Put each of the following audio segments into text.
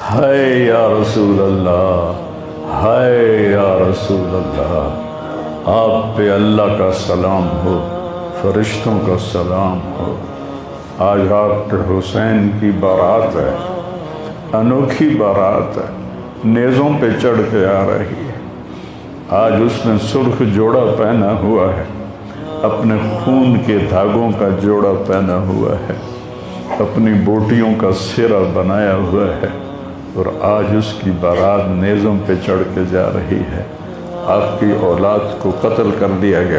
ہائے یا رسول اللہ، ہائے یا رسول اللہ، آپ پہ اللہ کا سلام ہو، فرشتوں کا سلام ہو۔ آج ڈاکٹر حسین کی بارات ہے، انوکھی بارات ہے، نیزوں پہ چڑھ کے آ رہی ہے۔ آج اس نے سرخ جوڑا پہنا ہوا ہے، اپنے خون کے دھاگوں کا جوڑا پہنا ہوا ہے، اپنی بوٹیوں کا سرا بنایا ہوا ہے، اور آج اس کی بارات نیزوں پہ چڑھ کے جا رہی ہے۔ آپ کی اولاد کو قتل کر دیا گیا،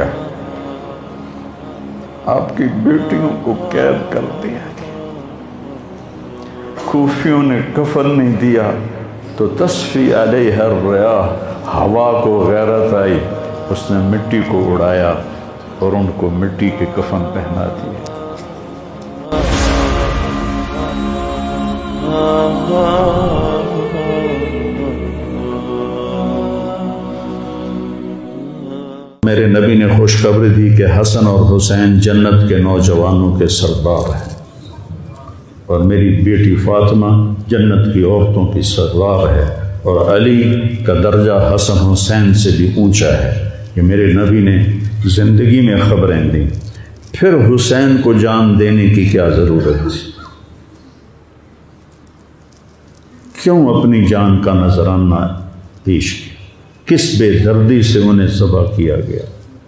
آپ کی بیٹیوں کو قید کر دیا گیا، کوفیوں نے کفن نہیں دیا تو تصفی علیہ الریاح، ہوا کو غیرت آئی، اس نے مٹی کو اڑایا اور ان کو مٹی کے کفن پہنا دیے۔ میرے نبی نے خوشخبری دی کہ حسن اور حسین جنت کے نوجوانوں کے سردار ہیں، اور میری بیٹی فاطمہ جنت کی عورتوں کی سردار ہے، اور علی کا درجہ حسن حسین سے بھی اونچا ہے۔ یہ میرے نبی نے زندگی میں خبریں دیں، پھر حسین کو جان دینے کی کیا ضرورت تھی؟ کیوں اپنی جان کا نذرانہ پیش کیا؟ کس بے دردی سے انہیں ذبح کیا گیا؟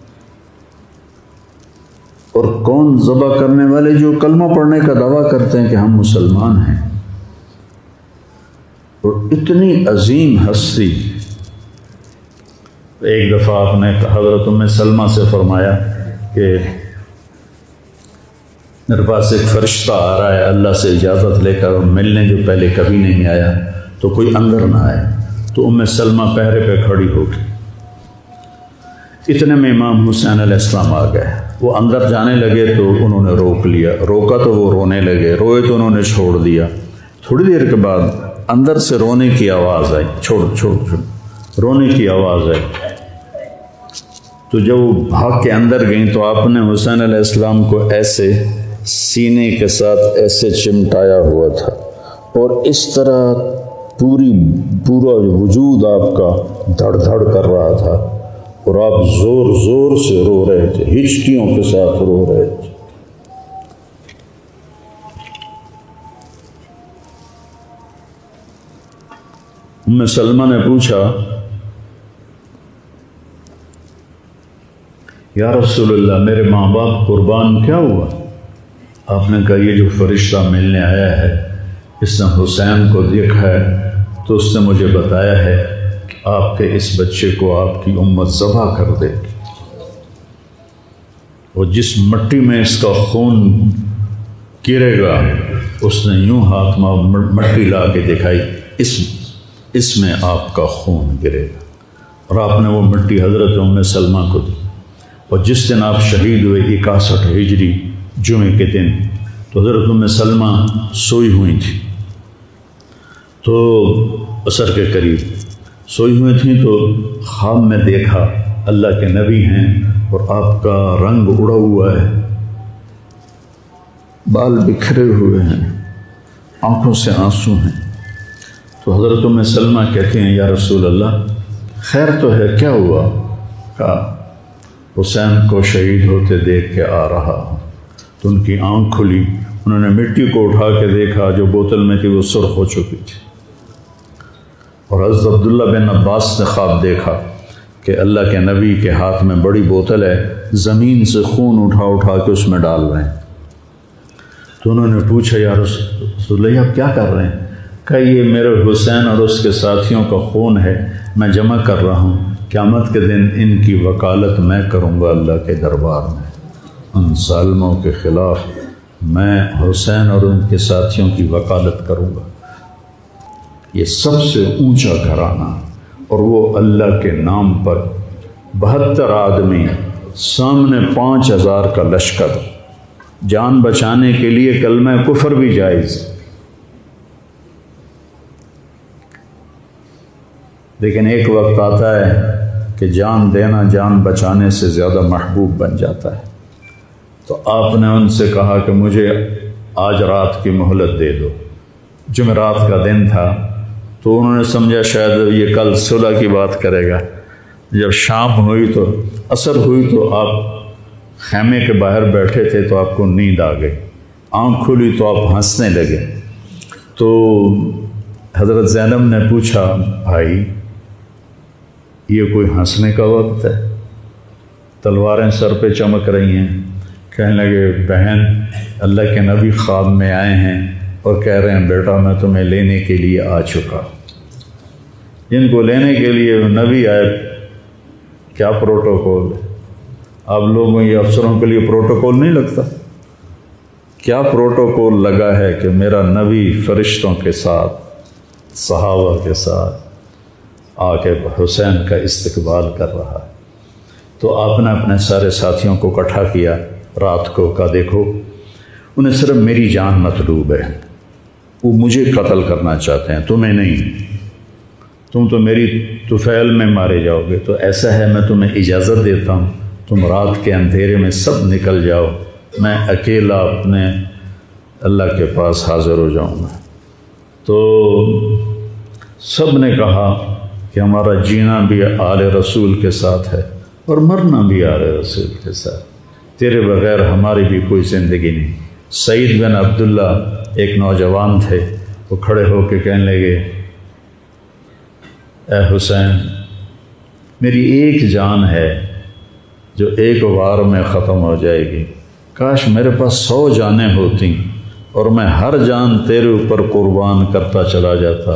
اور کون ذبح کرنے والے جو کلمہ پڑھنے کا دعویٰ کرتے ہیں کہ ہم مسلمان ہیں؟ اور اتنی عظیم ہستی۔ ایک دفعہ آپ نے حضرت ام سلمہ سے فرمایا کہ میرے پاس ایک فرشتہ آ رہا ہے اللہ سے اجازت لے کر، اور ملنے جو پہلے کبھی نہیں آیا، تو کوئی اندر نہ آئے۔ تو ام سلمہ پہرے پہ کھڑی ہو گئی۔ اتنے میں امام حسین علیہ السلام آ گئے، وہ اندر جانے لگے تو انہوں نے روک لیا، روکا تو وہ رونے لگے، روئے تو انہوں نے چھوڑ دیا۔ تھوڑی دیر کے بعد اندر سے رونے کی آواز آئی، چھوڑ رونے کی آواز آئی۔ تو جب وہ بھاگ کے اندر گئیں تو آپ نے حسین علیہ السلام کو ایسے سینے کے ساتھ ایسے چمٹایا ہوا تھا، اور اس طرح پورا وجود آپ کا دھڑ دھڑ کر رہا تھا، اور آپ زور زور سے رو رہے تھے، ہچکیوں کے ساتھ رو رہے تھے۔ ام سلمہ نے پوچھا، یا رسول اللہ میرے ماں باپ قربان کیا ہوا؟ آپ نے کہا یہ جو فرشتہ ملنے آیا ہے اس نے حسین کو دیکھا ہے تو اس نے مجھے بتایا ہے کہ آپ کے اس بچے کو آپ کی امت ذبح کر دے گی، اور جس مٹی میں اس کا خون گرے گا، اس نے یوں ہاتھ میں مٹی لا کے دکھائی، اس میں آپ کا خون گرے گا، اور آپ نے وہ مٹی حضرت ام سلمہ کو دی۔ اور جس دن آپ شہید ہوئے 61 ہجری جمعے کے دن، تو حضرت ام سلمہ سوئی ہوئی تھی، تو عصر کے قریب سوئی ہوئی تھیں، تو خواب میں دیکھا اللہ کے نبی ہیں اور آپ کا رنگ اڑا ہوا ہے، بال بکھرے ہوئے ہیں، آنکھوں سے آنسو ہیں۔ تو حضرت ام سلمہ کہتے ہیں یا رسول اللہ خیر تو ہے، کیا ہوا؟ کہا حسین کو شہید ہوتے دیکھ کے آ رہا ہوں۔ تو ان کی آنکھ کھلی، انہوں نے مٹی کو اٹھا کے دیکھا، جو بوتل میں تھی وہ سرخ ہو چکی تھی، اور حضرت عبداللہ بن عباس نے خواب دیکھا کہ اللہ کے نبی کے ہاتھ میں بڑی بوتل ہے، زمین سے خون اٹھا کے اس میں ڈال رہے ہیں۔ تو انہوں نے پوچھا یا رسول اللہ آپ کیا کر رہے ہیں؟ کہ یہ میرے حسین اور اس کے ساتھیوں کا خون ہے، میں جمع کر رہا ہوں، قیامت کے دن ان کی وکالت میں کروں گا اللہ کے دربار میں، ان ظالموں کے خلاف میں حسین اور ان کے ساتھیوں کی وکالت کروں گا۔ یہ سب سے اونچا گھرانہ، اور وہ اللہ کے نام پر 72 آدمی، سامنے 5000 کا لشکر، جان بچانے کے لیے کلمہ کفر بھی جائز، لیکن ایک وقت آتا ہے کہ جان دینا جان بچانے سے زیادہ محبوب بن جاتا ہے۔ تو آپ نے ان سے کہا کہ مجھے آج رات کی مہلت دے دو۔ جمعرات کا دن تھا، تو انہوں نے سمجھا شاید یہ کل صلح کی بات کرے گا۔ جب شام ہوئی تو عصر ہوئی تو آپ خیمے کے باہر بیٹھے تھے تو آپ کو نیند آ گئی، آنکھ کھلی تو آپ ہنسنے لگے۔ تو حضرت زینب نے پوچھا بھائی یہ کوئی ہنسنے کا وقت ہے؟ تلواریں سر پہ چمک رہی ہیں۔ کہنے لگے بہن اللہ کے نبی خواب میں آئے ہیں اور کہہ رہے ہیں بیٹا میں تمہیں لینے کے لیے آ چکا۔ جن کو لینے کے لیے نبی آئے کیا پروٹوکول ہے؟ آپ لوگوں یہ افسروں کے لیے پروٹوکول نہیں لگتا؟ کیا پروٹوکول لگا ہے کہ میرا نبی فرشتوں کے ساتھ صحابہ کے ساتھ آ کے حسین کا استقبال کر رہا ہے۔ تو آپ نے اپنے سارے ساتھیوں کو اکٹھا کیا رات کو، کہا دیکھو انہیں صرف میری جان مطلوب ہے، وہ مجھے قتل کرنا چاہتے ہیں، تمہیں نہیں، تم تو میری طفیل میں مارے جاؤ گے۔ تو ایسا ہے میں تمہیں اجازت دیتا ہوں تم رات کے اندھیرے میں سب نکل جاؤ، میں اکیلا اپنے اللہ کے پاس حاضر ہو جاؤں گا۔ تو سب نے کہا کہ ہمارا جینا بھی آل رسول کے ساتھ ہے اور مرنا بھی آل رسول کے ساتھ، تیرے بغیر ہماری بھی کوئی زندگی نہیں۔ سعید بن عبداللہ ایک نوجوان تھے، وہ کھڑے ہو کے کہنے لگے اے حسین میری ایک جان ہے جو ایک وار میں ختم ہو جائے گی، کاش میرے پاس 100 جانیں ہوتی اور میں ہر جان تیرے اوپر قربان کرتا چلا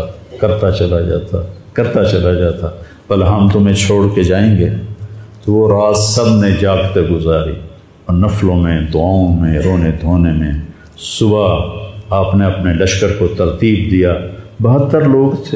جاتا، بل ہم تمہیں چھوڑ کے جائیں گے۔ تو وہ رات سب نے جاگتے گزاری اور نفلوں میں، دعاؤں میں، رونے دھونے میں۔ صبح آپ نے اپنے لشکر کو ترتیب دیا، 72 لوگ تھے،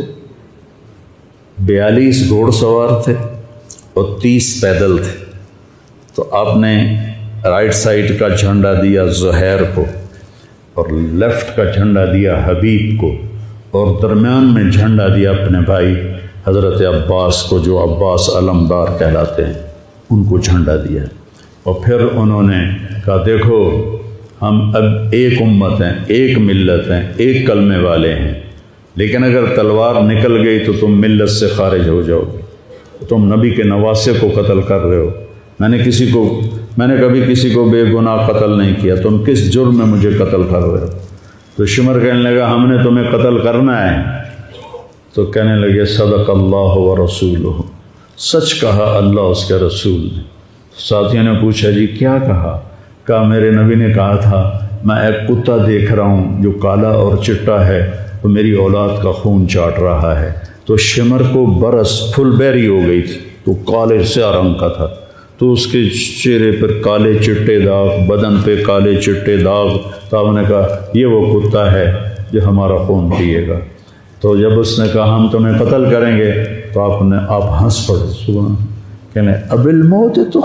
42 گھوڑ سوار تھے اور 30 پیدل تھے۔ تو آپ نے رائٹ سائڈ کا جھنڈا دیا زہیر کو اور لیفٹ کا جھنڈا دیا حبیب کو اور درمیان میں جھنڈا دیا اپنے بھائی حضرت عباس کو، جو عباس علمدار کہلاتے ہیں، ان کو جھنڈا دیا۔ اور پھر انہوں نے کہا دیکھو ہم اب ایک امت ہیں، ایک ملت ہیں، ایک کلمے والے ہیں، لیکن اگر تلوار نکل گئی تو تم ملت سے خارج ہو جاؤ گے، تم نبی کے نواسے کو قتل کر رہے ہو، میں نے کبھی کسی کو بے گناہ قتل نہیں کیا، تم کس جرم میں مجھے قتل کر رہے ہو؟ تو شمر کہنے لگا ہم نے تمہیں قتل کرنا ہے۔ تو کہنے لگے صدق اللہ و رسولہ، سچ کہا اللہ اس کے رسول نے۔ ساتھیوں نے پوچھا جی کیا کہا؟ کہا میرے نبی نے کہا تھا میں ایک کتا دیکھ رہا ہوں جو کالا اور چٹا ہے، تو میری اولاد کا خون چاٹ رہا ہے۔ تو شمر کو برس پھل بیری ہو گئی تھی، تو کالے سیاہ رنگ کا تھا، تو اس کے چہرے پر کالے چٹے داغ، بدن پہ کالے چٹے داغ۔ تو آپ نے کہا یہ وہ کتا ہے جو ہمارا خون پیے گا۔ تو جب اس نے کہا ہم تمہیں قتل کریں گے تو آپ ہنس پڑے، سبحان، کہنے اب الموت تو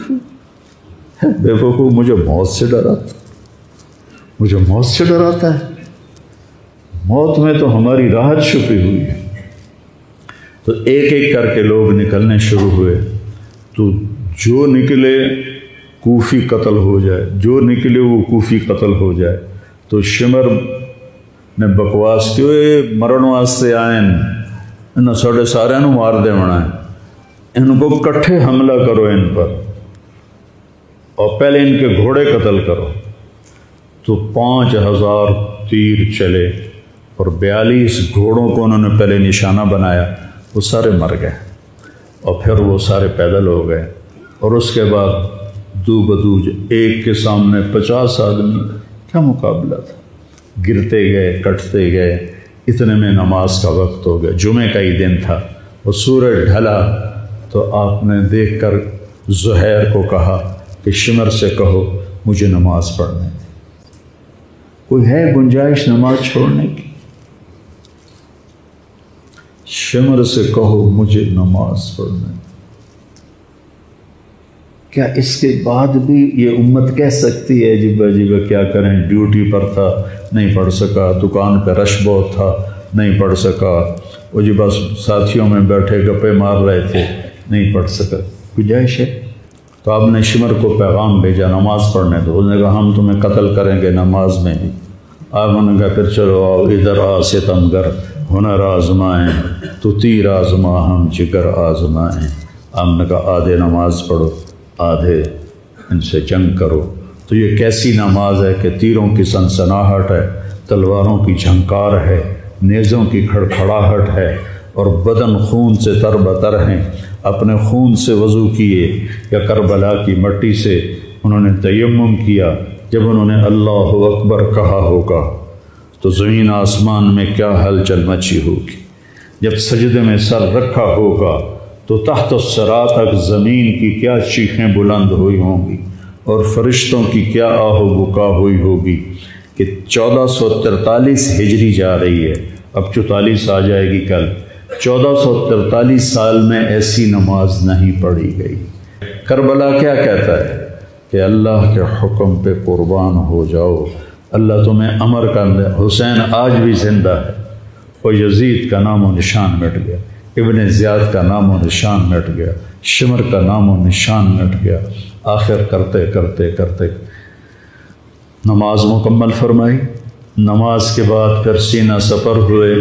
بے وقوف، مجھے موت سے ڈراتا ہے، موت میں تو ہماری راحت چھپی ہوئی ہے۔ تو ایک ایک کر کے لوگ نکلنے شروع ہوئے، تو جو نکلے کوفی قتل ہو جائے، جو نکلے وہ کوفی قتل ہو جائے۔ تو شمر نے بکواس کی مرن واسطے آئے انہوں ساڑھے سارے مار دے ہونا ہے، ان کو کٹھے حملہ کرو ان پر اور پہلے ان کے گھوڑے قتل کرو۔ تو 5000 تیر چلے اور 42 گھوڑوں کو انہوں نے پہلے نشانہ بنایا، وہ سارے مر گئے اور پھر وہ سارے پیدل ہو گئے۔ اور اس کے بعد دو بدو ایک کے سامنے 50 آدمی، کیا مقابلہ تھا، گرتے گئے کٹتے گئے، اتنے میں نماز کا وقت ہو گیا، جمعے کا ہی دن تھا، اور سورج ڈھلا۔ تو آپ نے دیکھ کر زہیر کو کہا کہ شمر سے کہو مجھے نماز پڑھنے دے، کوئی ہے گنجائش نماز چھوڑنے کی؟ شمر سے کہو مجھے نماز پڑھنے دے۔ کیا اس کے بعد بھی یہ امت کہہ سکتی ہے جی بجیبہ کیا کریں، ڈیوٹی پر تھا نہیں پڑھ سکا، دکان پہ رش بہت تھا نہیں پڑھ سکا، وہ جی بس ساتھیوں میں بیٹھے گپے مار رہے تھے نہیں پڑھ سکا، گنجائش ہے؟ تو آپ نے شمر کو پیغام بھیجا نماز پڑھنے دو، اس نے کہا ہم تمہیں قتل کریں گے نماز میں بھی۔ آپ نے کہا پھر چلو آؤ ادھر آ ستمگر، ہنر آزمائیں تو تیر آزما ہم جگر آزمائیں۔ ہم نے کہا آدھے نماز پڑھو آدھے ان سے جنگ کرو۔ تو یہ کیسی نماز ہے کہ تیروں کی سنسناہٹ ہے، تلواروں کی جھنکار ہے، نیزوں کی کھڑکھڑاہٹ ہے، اور بدن خون سے تر بتر ہیں۔ اپنے خون سے وضو کیے یا کربلا کی مٹی سے انہوں نے تیمم کیا۔ جب انہوں نے اللہ اکبر کہا ہوگا تو زمین آسمان میں کیا ہلچل مچی ہوگی۔ جب سجدے میں سر رکھا ہوگا تو تحت الثری تک زمین کی کیا چیخیں بلند ہوئی ہوں گی، اور فرشتوں کی کیا آہ و بکا ہوئی ہوگی کہ 1443 ہجری جا رہی ہے، اب 44 آ جائے گی کل۔ 1443 سال میں ایسی نماز نہیں پڑھی گئی۔ کربلا کیا کہتا ہے کہ اللہ کے حکم پہ قربان ہو جاؤ، اللہ تمہیں امر کر دے۔ حسین آج بھی زندہ ہے، اور یزید کا نام و نشان مٹ گیا، ابن زیاد کا نام و نشان مٹ گیا، شمر کا نام و نشان مٹ گیا۔ آخر کرتے کرتے کرتے نماز مکمل فرمائی۔ نماز کے بعد پھر سینہ سپر ہوئے،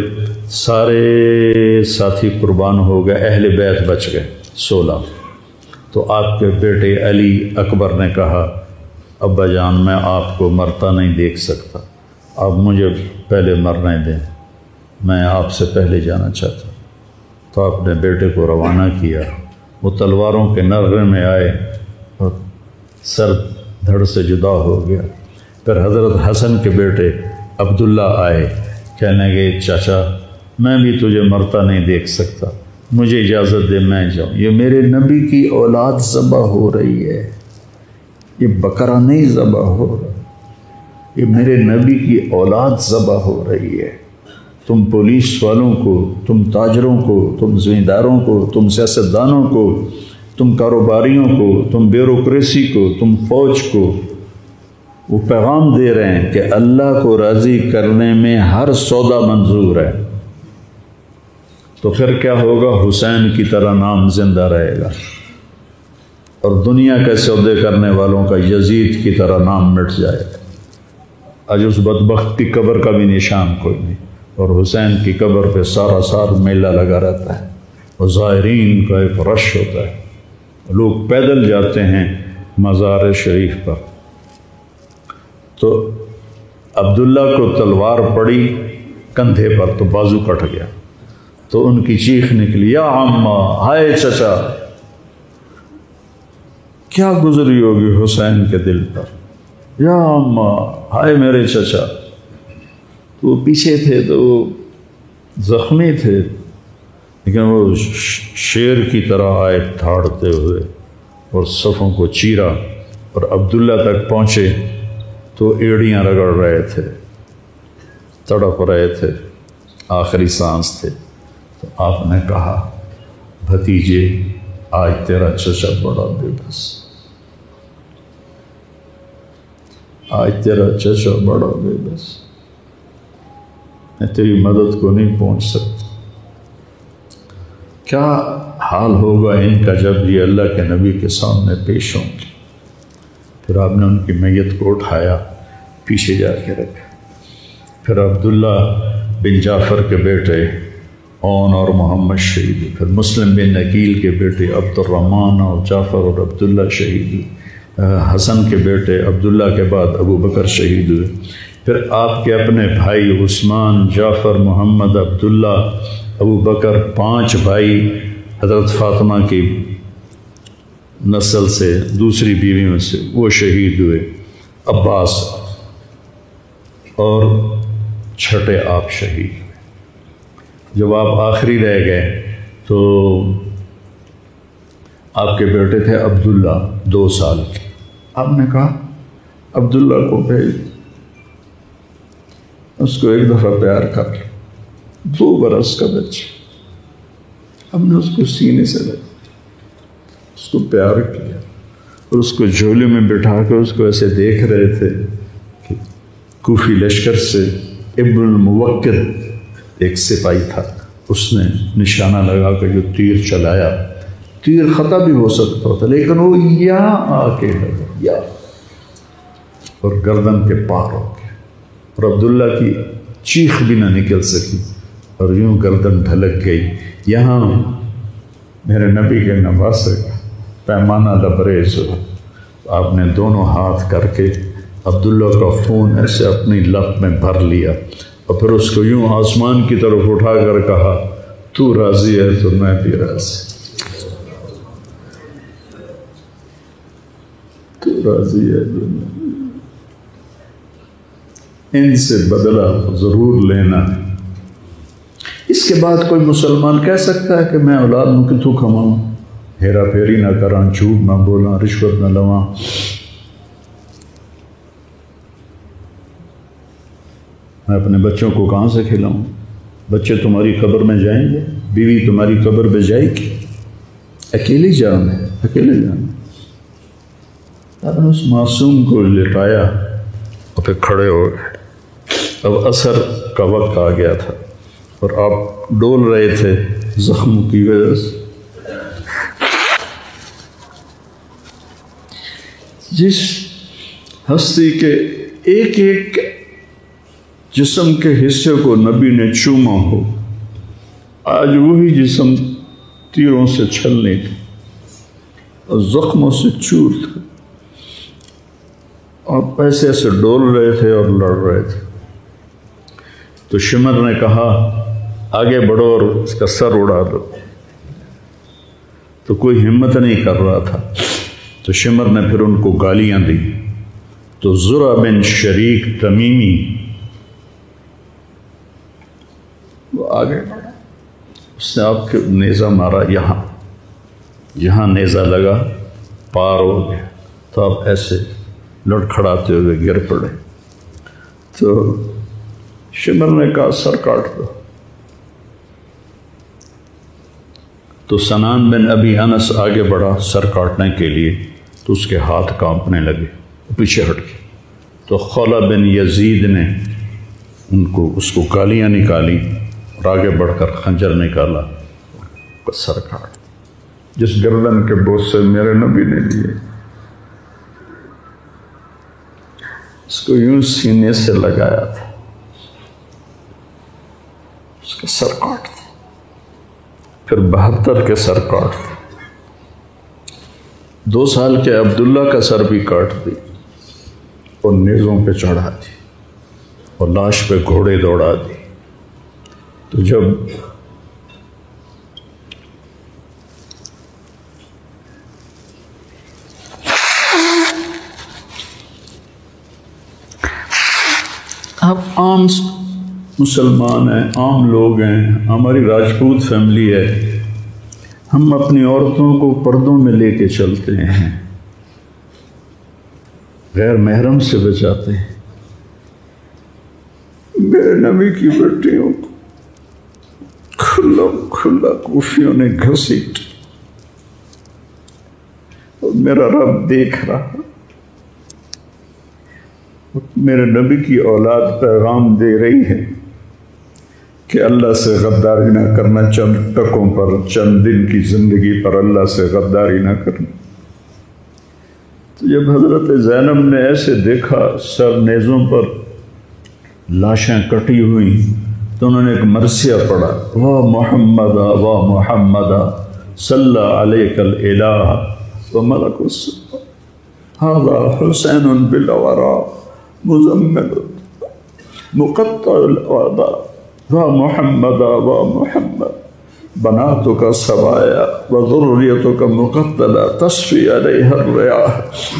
سارے ساتھی قربان ہو گئے، اہل بیت بچ گئے 16۔ تو آپ کے بیٹے علی اکبر نے کہا ابا جان میں آپ کو مرتا نہیں دیکھ سکتا، آپ مجھے پہلے مرنے دیں، میں آپ سے پہلے جانا چاہتا ہوں۔ تو آپ نے بیٹے کو روانہ کیا، وہ تلواروں کے نغمے میں آئے اور سر دھڑ سے جدا ہو گیا۔ پھر حضرت حسن کے بیٹے عبداللہ آئے، کہنے لگے چاچا میں بھی تجھے مرتا نہیں دیکھ سکتا، مجھے اجازت دے میں جاؤں، یہ میرے نبی کی اولاد ذبح ہو رہی ہے، یہ بکرا نہیں ذبح ہو رہا، یہ میرے نبی کی اولاد ذبح ہو رہی ہے۔ تم پولیس والوں کو، تم تاجروں کو، تم زمینداروں کو، تم سیاستدانوں کو، تم کاروباریوں کو، تم بیوروکریسی کو، تم فوج کو وہ پیغام دے رہے ہیں کہ اللہ کو راضی کرنے میں ہر سودا منظور ہے۔ تو پھر کیا ہوگا؟ حسین کی طرح نام زندہ رہے گا، اور دنیا کے سودے کرنے والوں کا یزید کی طرح نام مٹ جائے گا۔ آج اس بدبخت کی قبر کا بھی نشان کوئی نہیں، اور حسین کی قبر پہ سارا سال میلہ لگا رہتا ہے، اور زائرین کا ایک رش ہوتا ہے، لوگ پیدل جاتے ہیں مزار شریف پر۔ تو عبداللہ کو تلوار پڑی کندھے پر تو بازو کٹ گیا، تو ان کی چیخ نکلی یا عمّا، ہائے چچا، کیا گزری ہوگی حسین کے دل پر، یا عمّا، ہائے میرے چچا۔ تو وہ پیچھے تھے تو وہ زخمی تھے، لیکن وہ شیر کی طرح آئے دھاڑتے ہوئے اور صفوں کو چیرا، اور عبداللہ تک پہنچے تو ایڑیاں رگڑ رہے تھے، تڑپ رہے تھے، آخری سانس تھے۔ تو آپ نے کہا بھتیجے آج تیرا چچا بڑا بے بس، آج تیرا چچا بڑا بے بس، میں تیری مدد کو نہیں پہنچ سکتا۔ کیا حال ہوگا ان کا جب یہ اللہ کے نبی کے سامنے پیش ہوں گے۔ پھر آپ نے ان کی میت کو اٹھایا، پیچھے جا کے رکھا۔ پھر عبداللہ بن جعفر کے بیٹے اون اور محمد شہید ہوئے، پھر مسلم بن عقیل کے بیٹے عبد الرحمن اور جعفر اور عبداللہ شہید ہوئے، حسن کے بیٹے عبداللہ کے بعد ابو بکر شہید ہوئے۔ پھر آپ کے اپنے بھائی عثمان، جعفر، محمد، عبداللہ، ابو بکر، 5 بھائی حضرت فاطمہ کی نسل سے، دوسری بیویوں سے، وہ شہید ہوئے، عباس، اور چھٹے آپ شہید ہوئے۔ جب آپ آخری رہ گئے تو آپ کے بیٹے تھے عبداللہ 2 سال کے، آپ نے کہا عبداللہ کو بھیج، اس کو ایک دفعہ پیار کر، 2 برس کا بچہ، ہم نے اس کو سینے سے لگا، اس کو پیار کیا، اور اس کو جھولے میں بٹھا کے اس کو ایسے دیکھ رہے تھے کہ کوفی لشکر سے ابن الموکل ایک سپاہی تھا، اس نے نشانہ لگا کے جو تیر چلایا، تیر خطا بھی ہو سکتا تھا، لیکن وہ یہاں آ کے لگا، یا اور گردن کے پار ہو گیا، اور عبداللہ کی چیخ بھی نہ نکل سکی، اور یوں گردن ڈھلک گئی۔ یہاں میرے نبی کے نواسے کا پیمانہ لبریز ہوا، آپ نے دونوں ہاتھ کر کے عبداللہ کا خون ایسے اپنی لپ میں بھر لیا اور پھر اس کو یوں آسمان کی طرف اٹھا کر کہا تو راضی ہے تو میں بھی راضی، تو راضی ہے تو میں، ان سے بدلہ ضرور لینا ہے۔ اس کے بعد کوئی مسلمان کہہ سکتا ہے کہ میں اولاد میں کتوں کماؤں، ہیرا پھیری نہ کراں، جھوٹ نہ بولاں، رشوت نہ لواں، میں اپنے بچوں کو کہاں سے کھلاؤں؟ بچے تمہاری قبر میں جائیں گے، بیوی تمہاری قبر پہ جائے گی، اکیلی جانا ہے، اکیلے جانا۔ آپ نے اس معصوم کو لٹایا اور پھر کھڑے ہو گئے۔ اب عصر کا وقت آ گیا تھا اور آپ ڈول رہے تھے زخموں کی وجہ سے۔ جس ہستی کے ایک ایک جسم کے حصے کو نبی نے چوما ہو، آج وہی جسم تیروں سے چھلنے تھا اور زخموں سے چور تھا، آپ ایسے ایسے ڈول رہے تھے اور لڑ رہے تھے۔ تو شمر نے کہا آگے بڑھو اور اس کا سر اڑا دو، تو کوئی ہمت نہیں کر رہا تھا، تو شمر نے پھر ان کو گالیاں دی۔ تو زرع بن شریک تمیمی وہ آگے بڑھا، اس نے آپ کے نیزہ مارا، یہاں نیزہ لگا، پار ہو گیا، تو آپ ایسے لڑکھڑاتے ہوئے گر پڑے۔ تو شمر نے کہا سر کاٹ دو۔ تو سنان بن ابی انس آگے بڑھا سر کاٹنے کے لیے، تو اس کے ہاتھ کانپنے لگے، پیچھے ہٹ گئے۔ تو خولہ بن یزید نے اس کو گالیاں نکالی اور آگے بڑھ کر خنجر نکالا، سر کاٹ۔ جس گردن کے بوسے میرے نبی نے لیے، اس کو یوں سینے سے لگایا تھا، اس کا سر کاٹ دیا، پھر 72 کے سر کاٹ دیا، 2 سال کے عبداللہ کا سر بھی کاٹ دی اور نیزوں پہ چڑھا دی اور لاش پہ گھوڑے دوڑا دی۔ تو جب آپ عام مسلمان ہیں، عام لوگ ہیں، ہماری راجپوت فیملی ہے، ہم اپنی عورتوں کو پردوں میں لے کے چلتے ہیں، غیر محرم سے بچاتے ہیں۔ میرے نبی کی بیٹیوں کو کھلا کوفیوں نے گھسیٹ، اور میرا رب دیکھ رہا، میرے نبی کی اولاد پیغام دے رہی ہے کہ اللہ سے غداری نہ کرنا، چند ٹکوں پر، چند دن کی زندگی پر اللہ سے غداری نہ کرنا۔ تو جب حضرت زینب نے ایسے دیکھا سر نیزوں پر لاشیں کٹی ہوئی، تو انہوں نے ایک مرثیہ پڑھا، واہ محمد واہ محمد صلی علیک الالہ وملک السماء ھذا حسین بالورا مزمل مقطع الأعضاء واہ محمد واہ محمد بناتک سوایا وذریتک مقتلہ تصفی علیہ الریاح۔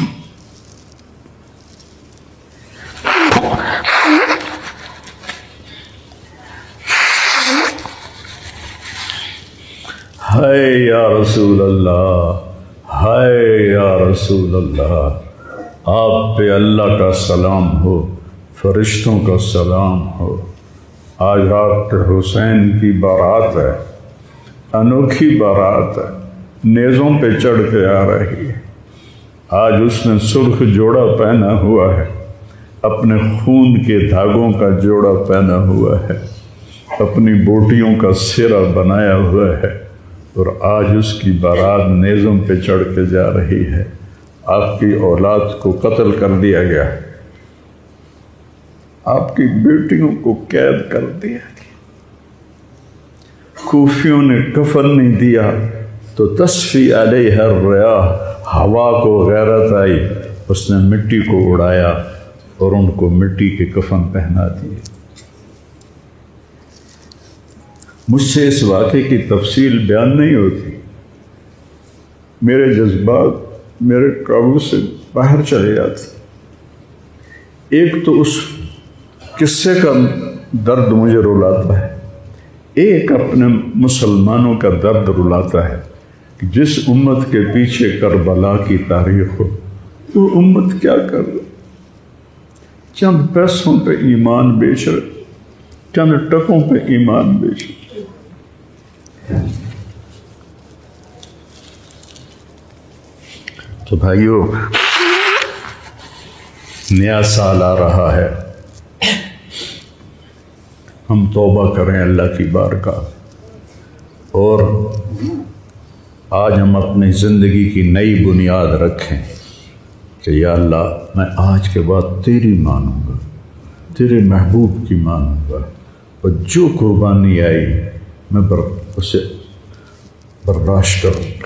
ہائے یا رسول اللہ، ہائے یا رسول اللہ، آپ پہ اللہ کا سلام ہو، فرشتوں کا سلام ہو۔ آج رات حسین کی بارات ہے، انوکھی بارات ہے، نیزوں پہ چڑھ کے آ رہی ہے۔ آج اس نے سرخ جوڑا پہنا ہوا ہے، اپنے خون کے دھاگوں کا جوڑا پہنا ہوا ہے، اپنی بوٹیوں کا سرا بنایا ہوا ہے، اور آج اس کی بارات نیزوں پہ چڑھ کے جا رہی ہے۔ آپ کی اولاد کو قتل کر دیا گیا، آپ کی بیٹیوں کو قید کر دیا گیا، کوفیوں نے کفن نہیں دیا تو تصفی علیہ الریاح، ہوا کو غیرت آئی، اس نے مٹی کو اڑایا اور ان کو مٹی کے کفن پہنا دیے۔ مجھ سے اس واقعے کی تفصیل بیان نہیں ہوتی، میرے جذبات میرے قابو سے باہر چلے جاتے۔ ایک تو اس قصے کا درد مجھے رلاتا ہے، ایک اپنے مسلمانوں کا درد رلاتا ہے کہ جس امت کے پیچھے کربلا کی تاریخ ہو، وہ امت کیا کر رہی؟ چند پیسوں پہ ایمان بیچ رہے، چند ٹکوں پہ ایمان بیچ رہے۔ تو بھائیو، نیا سال آ رہا ہے، ہم توبہ کریں اللہ کی بارگاہ، اور آج ہم اپنی زندگی کی نئی بنیاد رکھیں کہ یا اللہ میں آج کے بعد تیری مانوں گا، تیرے محبوب کی مانوں گا، اور جو قربانی آئی میں اسے برداشت کروں گا۔